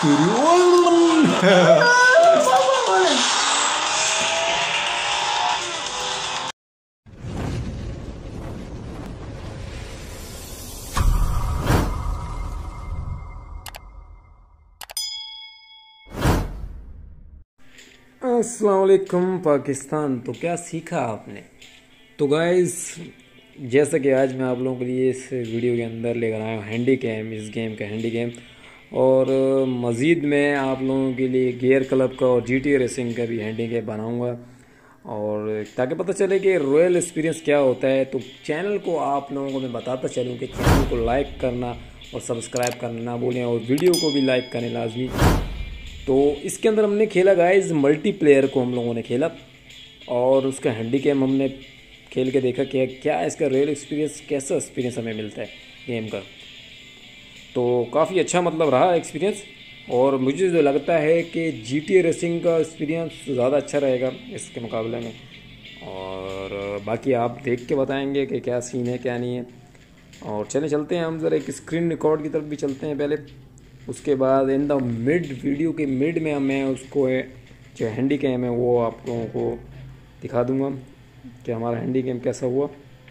अस्सलाम वालेकुम पाकिस्तान। तो क्या सीखा आपने? तो गाइस, जैसा कि आज मैं आप लोगों के लिए इस वीडियो के अंदर लेकर आया हूँ हैंडी कैम, इस गेम का हैंडी कैम। और मज़ीद मैं आप लोगों के लिए गियर क्लब का और GTA रेसिंग का भी हैंडी कैम बनाऊँगा, और ताकि पता चले कि रॉयल एक्सपीरियंस क्या होता है। तो चैनल को आप लोगों को मैं बताता चलूँ कि चैनल को लाइक करना और सब्सक्राइब करना ना भूलें, और वीडियो को भी लाइक करें लाजमी। तो इसके अंदर हमने खेला गाइस, मल्टीप्लेयर को हम लोगों ने खेला, और उसका हैंडी कैम हमने खेल के देखा कि क्या इसका रियल एक्सपीरियंस, कैसा एक्सपीरियंस हमें मिलता है गेम का। तो काफ़ी अच्छा मतलब रहा एक्सपीरियंस, और मुझे जो लगता है कि GTA रेसिंग का एक्सपीरियंस ज़्यादा अच्छा रहेगा इसके मुकाबले में। और बाकी आप देख के बताएंगे कि क्या सीन है क्या नहीं है। और चलते हैं हम ज़रा एक स्क्रीन रिकॉर्ड की तरफ भी चलते हैं पहले। उसके बाद इन द मिड, वीडियो के मिड में मैं उसको जो हैंडी कैम है वो आप लोगों को दिखा दूंगा कि हमारा हैंडी कैम कैसा हुआ।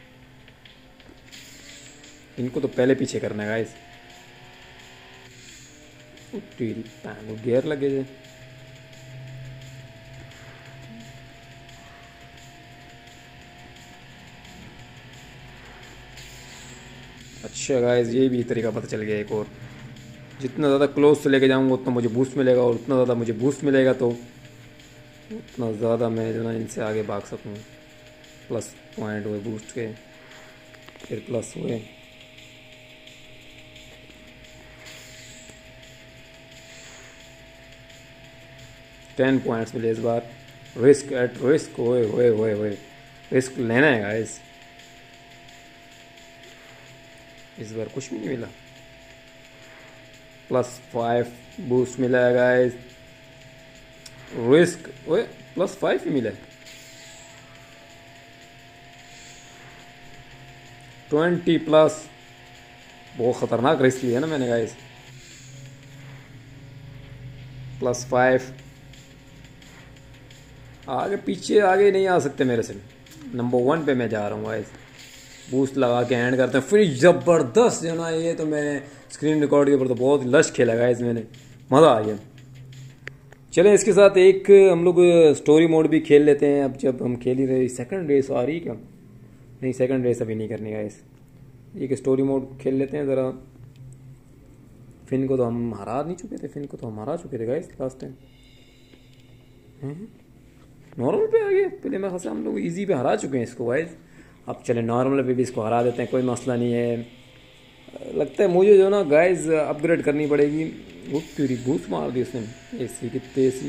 इनको तो पहले पीछे करना है गाइस। गियर लगे थे। अच्छा गाइस, ये भी तरीका पता चल गया एक और। जितना ज़्यादा क्लोज से लेके जाऊंगा उतना मुझे बूस्ट मिलेगा, और उतना ज़्यादा मुझे बूस्ट मिलेगा तो उतना ज़्यादा मैं जो ना इनसे आगे भाग सकूँ। प्लस पॉइंट हुए बूस्ट के, फिर प्लस हुए। टेन पॉइंट्स मिले इस बार। रिस्क एट रिस्क, ओए ओए ओए ओए, रिस्क लेना है गाइस। इस बार कुछ भी नहीं मिला। +5 बूस्ट मिला है गाइस। रिस्क, ओए +5 ही मिला है। 20+, बहुत ख़तरनाक रिस्क लिया ना मैंने गाइस। +5, आगे पीछे आगे नहीं आ सकते मेरे से। नंबर 1 पे मैं जा रहा हूँ गाइस। बूस्ट लगा के एंड करते हैं फिर ज़बरदस्त जो ना। ये तो मैंने स्क्रीन रिकॉर्ड के ऊपर तो बहुत लश खेला गाइस मैंने, मज़ा आ गया। चलें, इसके साथ एक हम लोग स्टोरी मोड भी खेल लेते हैं। अब जब हम खेल ही रहे, सेकंड रेस आ रही क्या? नहीं, सेकंड रेस अभी नहीं करनी गाइस। एक स्टोरी मोड खेल लेते हैं ज़रा। फिन को तो हम हरा नहीं चुके थे, फिन को तो हम हरा चुके थे गाइस लास्ट टाइम। नॉर्मल पे आ गए पहले, मेरे ख्याल से हम लोग इजी पे हरा चुके हैं इसको गाइस। अब चले नॉर्मल पे भी इसको हरा देते हैं, कोई मसला नहीं है। लगता है मुझे जो ना गाइस अपग्रेड करनी पड़ेगी। वो पूरी बूस्ट मार दी उसने। एसी कितने एसी।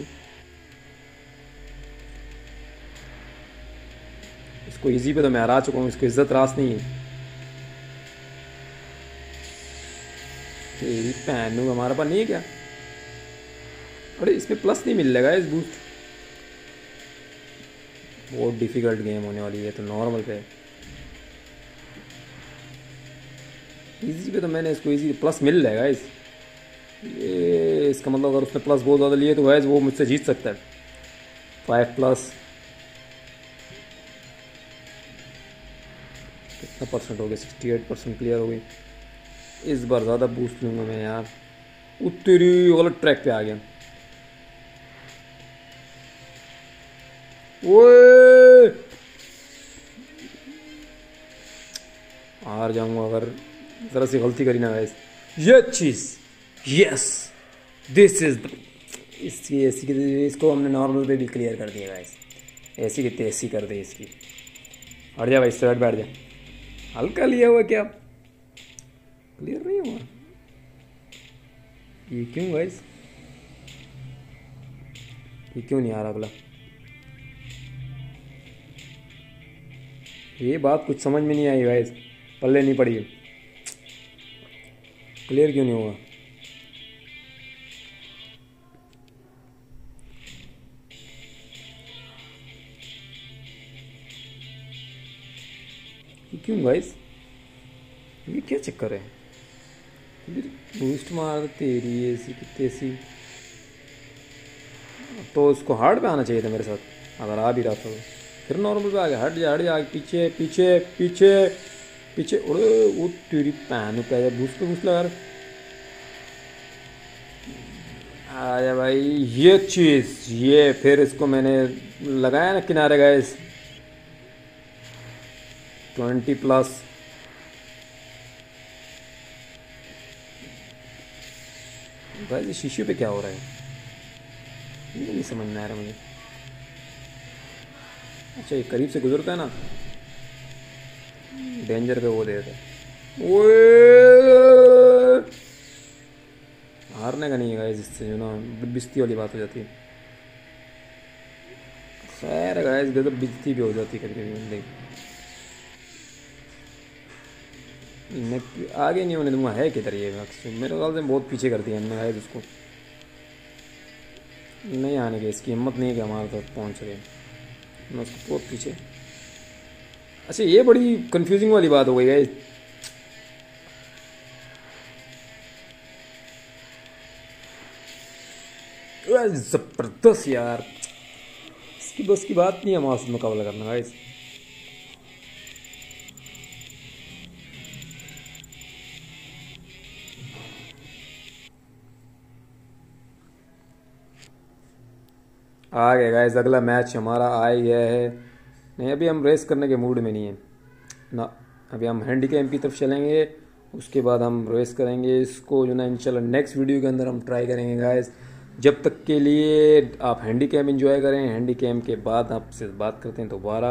इसको इजी पे तो मैं हरा चुका हूँ, इसको इज्जत रास नहीं है। तेरी पैनू हमारे पास नहीं है क्या? अरे इसमें प्लस नहीं मिल रहा इस बूस्ट। बहुत डिफिकल्ट गेम होने वाली है। तो नॉर्मल पे, इजी पे तो मैंने इसको इजी प्लस मिल रहा है गाइस। ये इसका मतलब अगर उसने प्लस बहुत ज़्यादा लिए तो गाइस वो मुझसे जीत सकता है। 5+, कितना परसेंट हो गया? 68% क्लियर हो गई। इस बार ज़्यादा बूस्ट लूँगा मैं यार। उत्तरी गलत ट्रैक पे आ गया। ओए, हार जाऊंगा अगर ज़रा सी गलती करी ना गाइस। ये चीज़, यस, दिस इज इसकी ऐसी की, इसको हमने नॉर्मल पे भी क्लियर कर दिया गाइस। ऐसी की तैसी कर दी इसकी। हट जा भाई, स्ट्रेट बैठ जा। हल्का लिया हुआ क्या? क्लियर नहीं हुआ ये क्यों गाइस? ये क्यों नहीं आ रहा अगला? ये बात कुछ समझ में नहीं आई गाइस, पल्ले नहीं पड़ी। क्लियर क्यों नहीं हुआ? ये क्यों गाइस? ये क्या चक्कर है? बूस्ट मार तेरी ऐसी की तैसी। तो उसको हार्ड पे आना चाहिए था मेरे साथ, अगर आ भी रहा था तो। फिर नॉर्मल पे आ गया। हट जा पीछे पीछे पीछे पीछे। उड़े वो तेरी पैन पे बूस्ट पे बूस्ट लगा रहा। आया भाई ये चीज़, ये फिर इसको मैंने लगाया ना किनारे गाइस 20+। भाई शीशे पे क्या हो रहा है ये नहीं समझ में आ रहा मुझे। अच्छा ये करीब से गुजरता है ना, डेंजर पे वो देता है। ओए हारने का नहीं है गाइस, इससे जो ना बिस्ती वाली बात हो जाती है। खैर गाइस गजब बिस्ती भी हो जाती है कभी कभी बंदे। मैं आगे नहीं होने दूंगा। है किधर ये मेरे ख्याल से बहुत पीछे कर दिया हमने गाइस उसको। नहीं आने की इसकी हिम्मत नहीं है कि हमारे तक पहुंच सके। मैं उसको बहुत पीछे। अच्छा ये बड़ी कंफ्यूजिंग वाली बात हो गई गाइस। जबरदस्त यार, इसकी बस की बात नहीं है हमारे से मुकाबला करना गाइस। आ गए गाइस, अगला मैच हमारा आ ही गया है। नहीं अभी हम रेस करने के मूड में नहीं है ना, अभी हम हैंडीकैम की तरफ चलेंगे, उसके बाद हम रेस करेंगे इसको जो ना इंशाल्लाह नेक्स्ट वीडियो के अंदर हम ट्राई करेंगे गाइस। जब तक के लिए आप हैंडीकैम एंजॉय करें, हैंडीकैम के बाद आपसे बात करते हैं दोबारा।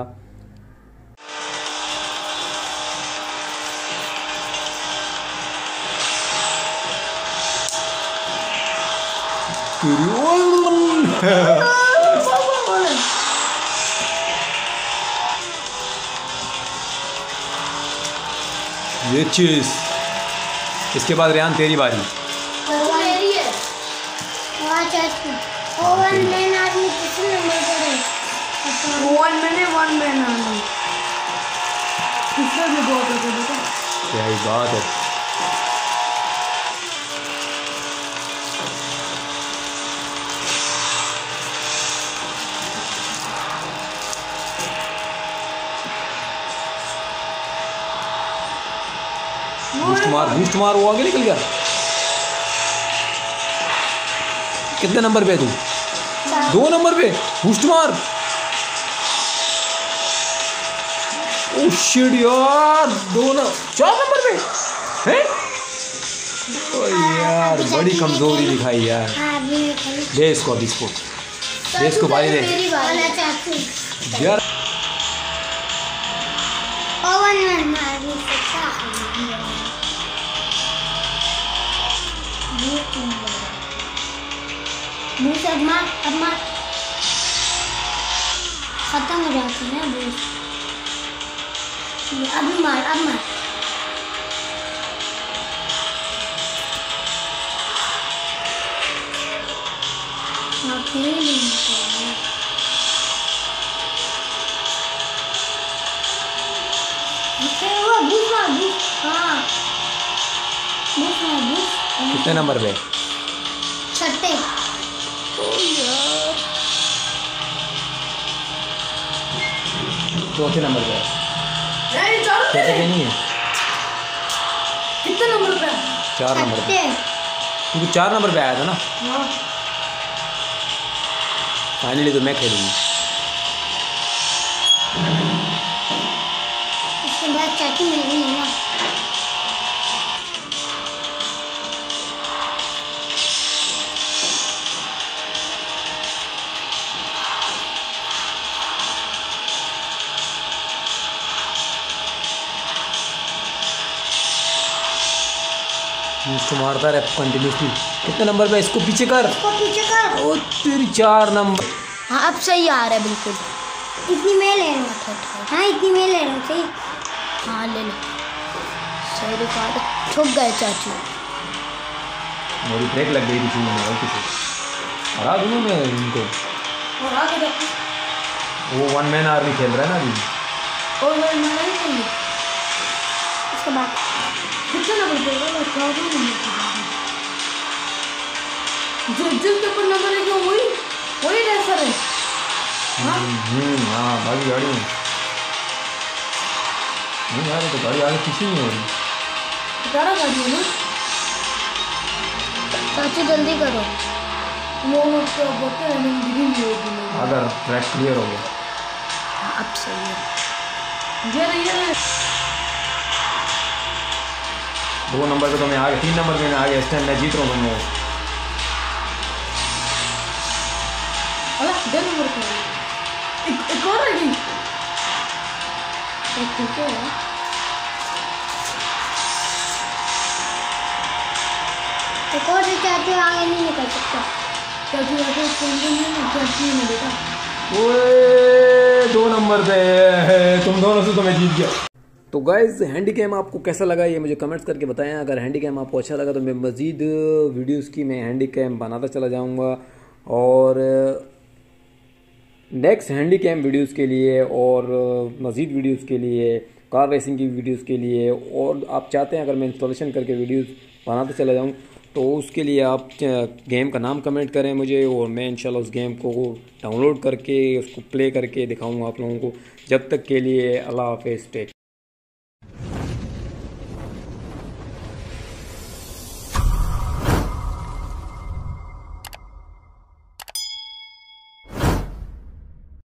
ये चीज इसके बाद रेहान तेरी बारी। मेरी है। ओवन मैन आदमी कितने नंबर पर है? ओवन मैन है, वन मैन आदमी किसका भी बहुत होता है बेटा। क्या ही बात है। बूस्ट मार वो आगे निकल गया। कितने नंबर पे तू? 2 नंबर पे बूस्ट मार। ओ शिट यार 4 नंबर पे हैं। ओ यार बड़ी कमजोरी दिखाई यार। दे इसको, अभी इसको दे, इसको भाई दे यार। अब मार खत्म हो जाती है बूस्ट। अब मार कितने नंबर पे? 6 चौथे नंबर पे। चौथे पे नहीं है। कितने नंबर पे? 4 नंबर पे। क्योंकि 4 नंबर पे आया था ना। फाइनली तो मैं खेलूंगी। इसके बाद चाची मेरी है ना। इसको मारता रहे कंटिन्यूसली। कितने नंबर पे? इसको पीछे कर। ओ तेरी 4 नंबर। हाँ अब सही आ रहा है बिल्कुल। इतनी मैं ले रहा था। हाँ इतनी मैं ले रहा सही। हाँ ले लो सही रिकॉर्ड। ठुक गए चाचू। मेरी ब्रेक लग गई थी मैंने गलती से। हरा दूँ मैं इनको। वो 1 मैन आर्मी खेल रहा है ना अभी। और मैं नहीं खेलूँ। इसके बाद कितना नंबर देगा मैं क्या बोलूं जिस के ऊपर नंबर है वही वही रेसर है। हाँ भाई गाड़ी में नहीं यार, तो गाड़ी आगे पीछे नहीं हो रही। गाड़ी है ना चाचू जल्दी करो वो तो बता अगर ट्रैक क्लियर हो गया अब सही है। ये 2 नंबर पे तो मैं आगे, 3 नंबर पे मैं आगे, इस टाइम मैं जीत रहा हूँ। मैं अलग 2 नंबर पे एक और है ठीक है एक और से चाचू आगे नहीं निकल सकता। चाचू नहीं बेटा ओए 2 नंबर पे तुम दोनों से तो मैं जीत गया। तो गाइज हैंडी कैम आपको कैसा लगा ये मुझे कमेंट्स करके बताएं। अगर हैंडी कैम आपको अच्छा लगा तो मैं मज़ीद वीडियोस की मैं हैंडी कैम बनाता चला जाऊंगा और नेक्स्ट हैंडी कैम वीडियोस के लिए और मज़ीद वीडियोस के लिए, कार रेसिंग की वीडियोस के लिए, और आप चाहते हैं अगर मैं इंस्टॉलेशन करके वीडियोस बनाते चला जाऊं तो उसके लिए आप गेम का नाम कमेंट करें मुझे और मैं इंशाल्लाह उस गेम को डाउनलोड करके उसको प्ले करके दिखाऊंगा आप लोगों को। जब तक के लिए अल्लाह हाफ़िज़, टेक केयर।